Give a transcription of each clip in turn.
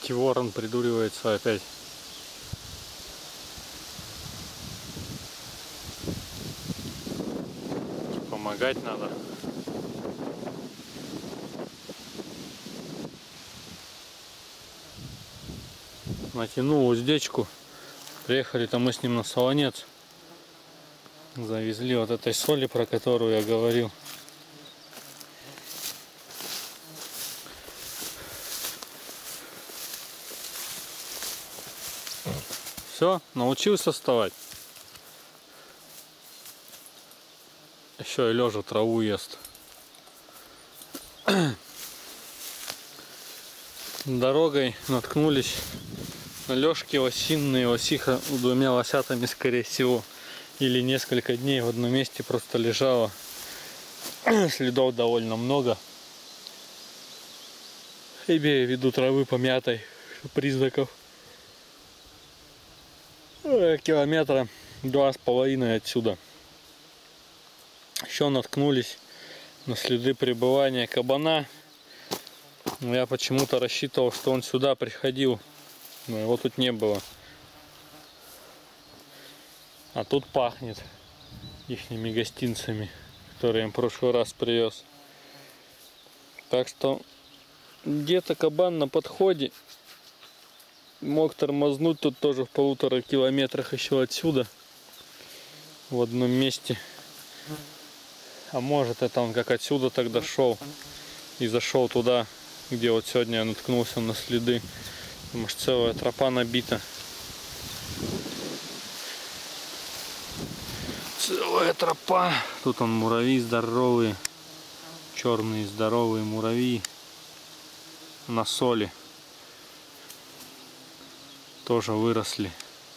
Маленький ворон придуривается опять. Помогать надо. Натянул уздечку. Приехали-то мы с ним на Солонец. Завезли вот этой соли, про которую я говорил. Все, научился вставать. Еще и лежа траву ест. Дорогой наткнулись на лёжки осинные, осиха двумя лосятами, скорее всего. Или несколько дней в одном месте просто лежала. Следов довольно много. Имею в виду травы помятой, признаков. Километра 2,5 отсюда. Еще наткнулись на следы пребывания кабана. Я почему-то рассчитывал, что он сюда приходил, но его тут не было. А тут пахнет ихними гостинцами, которые я им в прошлый раз привез. Так что где-то кабан на подходе. Мог тормознуть тут тоже в 1,5 километрах еще отсюда, в одном месте. А может, это он как отсюда тогда шел и зашел туда, где вот сегодня я наткнулся на следы. Потому что целая тропа набита. Целая тропа. Тут он муравьи здоровые. Черные здоровые муравьи. На соли. Тоже выросли.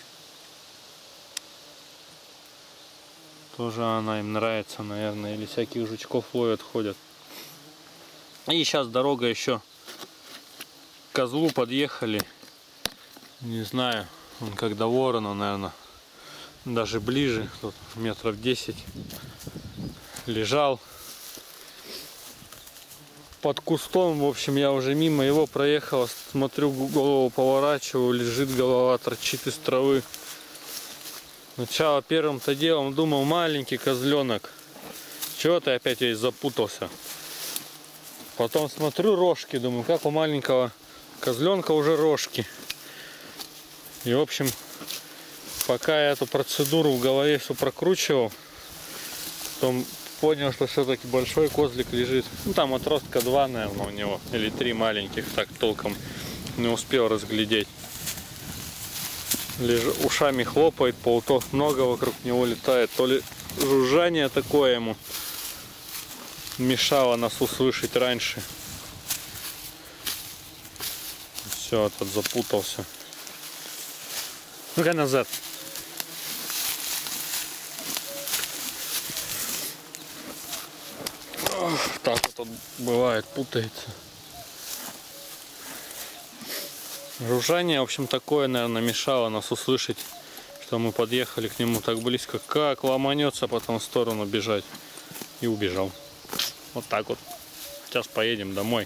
Тоже она им нравится, наверное. Или всяких жучков ловят, ходят. И сейчас дорога еще к козлу подъехали. Не знаю, он как до ворона, наверное, даже ближе. Тут метров 10 лежал под кустом. В общем, я уже мимо его проехал. Смотрю, голову поворачиваю, лежит голова, торчит из травы. Сначала первым-то делом думал, маленький козленок. Чего ты опять весь запутался? Потом смотрю, рожки. Думаю, как у маленького козленка уже рожки. И в общем, пока я эту процедуру в голове все прокручивал, потом понял, что все-таки большой козлик лежит. Ну там отростка 2, наверное, у него. Или 3 маленьких, так толком не успел разглядеть. Ушами хлопает, пауков много вокруг него летает. То ли жужжание такое ему мешало нас услышать раньше. Все, этот запутался. Ну-ка назад. Ох, так вот он бывает, путается. Жужжание, в общем, такое, наверное, мешало нас услышать, что мы подъехали к нему так близко. Как ломанется потом в сторону бежать. И убежал. Вот так вот. Сейчас поедем домой.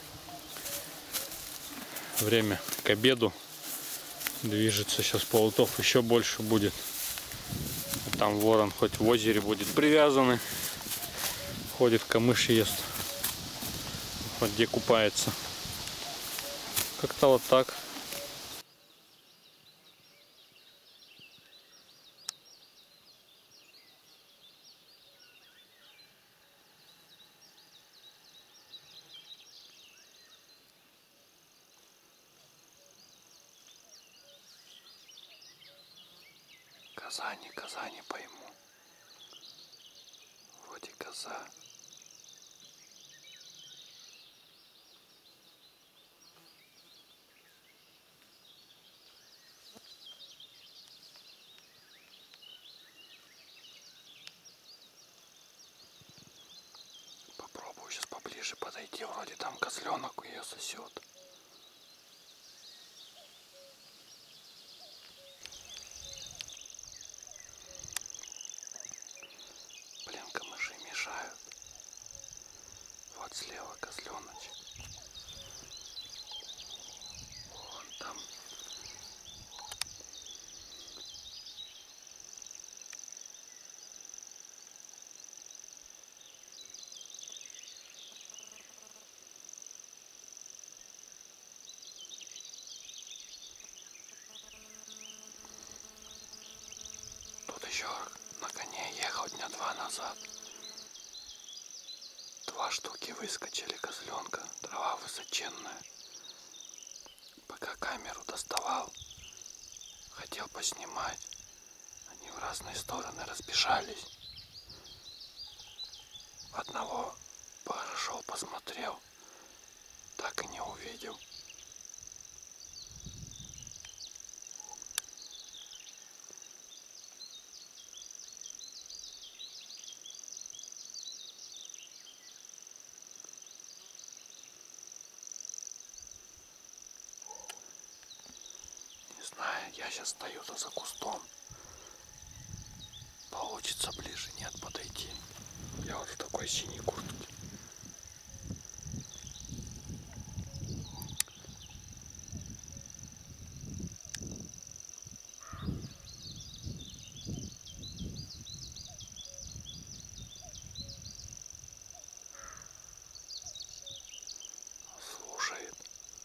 Время к обеду. Движется сейчас пауков еще больше будет. Там ворон хоть в озере будет привязанный. Ходит, камыши ест. Вот где купается. Как-то вот так. Коза не пойму. Вроде коза. Попробую сейчас поближе подойти. Вроде там козленок ее сосет. Блин, камыши мешают. Вот слева козленочек. Вон там. Тут еще на коне ехал дня 2 назад. 2 штуки выскочили козленка, трава высоченная. Пока камеру доставал, хотел поснимать, они в разные стороны разбежались. Одного прошел, посмотрел, так и не увидел. Не знаю, я сейчас стою-то за кустом. Получится ближе, нет, подойти. Я вот в такой синей куртке. Слушает.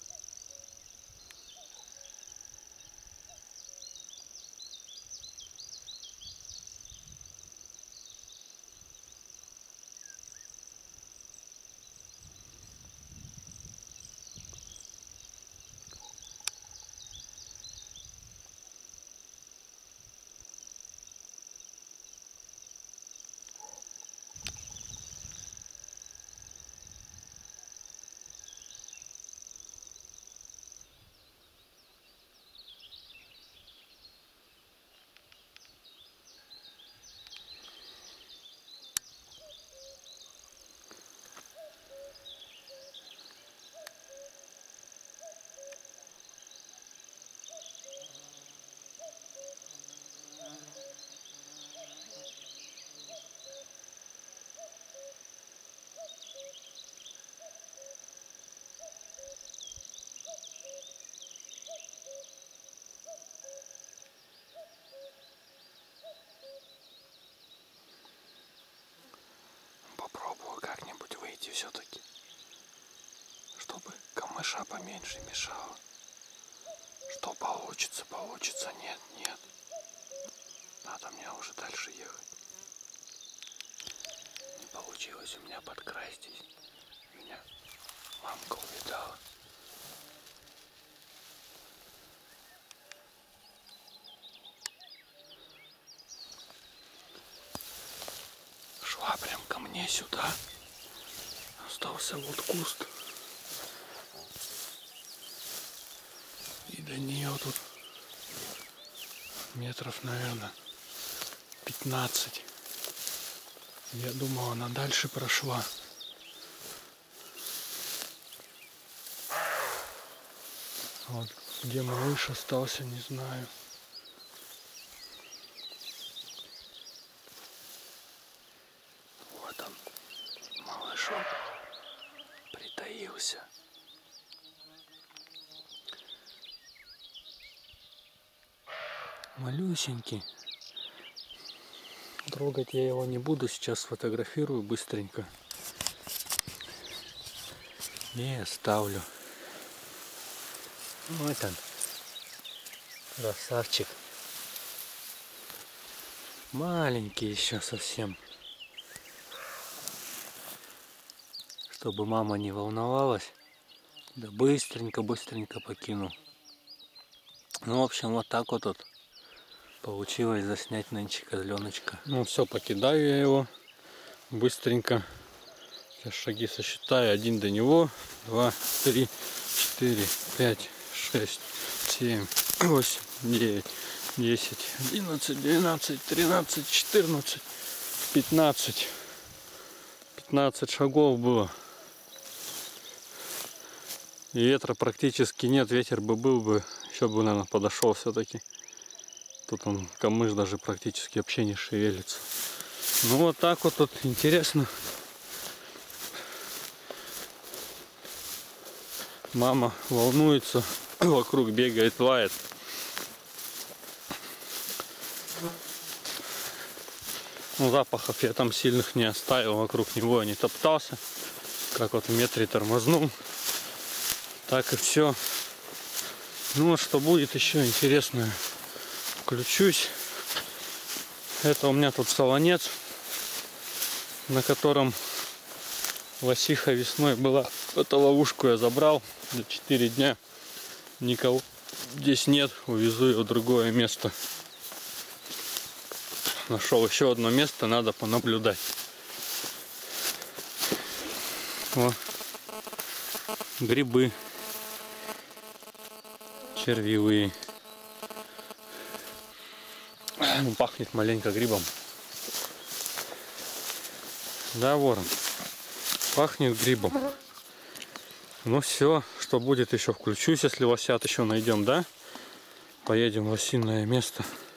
Попробую как-нибудь выйти все-таки, чтобы камыша поменьше мешало. Что получится, получится, нет, нет. Надо мне уже дальше ехать. Не получилось у меня подкрастись. Меня мамка увидала. Шла прям ко мне сюда. Остался вот куст. И до нее тут метров, наверное, 15. Я думал, она дальше прошла. Вот где малыш остался, не знаю. Вот он, малышок, притаился. Малюсенький. Трогать я его не буду, сейчас сфотографирую быстренько и оставлю. Вот он, красавчик. Маленький еще совсем. Чтобы мама не волновалась, да быстренько покинул. Ну, в общем, вот так вот тут получилось заснять нынче козленочка. Ну все, покидаю я его быстренько. Сейчас шаги сосчитаю. 1 до него, 2, 3, 4, 5, 6, 7, 8, 9, 10, 11, 12, 13, 14, 15. 15 шагов было. И ветра практически нет. Ветер бы был бы, еще бы, наверное, подошел все-таки. Тут он, камыш даже практически вообще не шевелится. Ну вот так вот тут интересно. Мама волнуется, вокруг бегает, лает. Ну, запахов я там сильных не оставил, вокруг него я не топтался. Как вот в метре тормознул, так и все. Ну, вот что будет еще интересное. Включусь. Это у меня тут солонец, на котором лосиха весной была. Эту ловушку я забрал за 4 дня. Никого здесь нет. Увезу ее в другое место. Нашел еще одно место, надо понаблюдать. Вот. Грибы червивые. Пахнет маленько грибом. Да, ворон. Пахнет грибом. Ну все, что будет еще включусь, если лосят еще найдем, да? Поедем в лосиное место.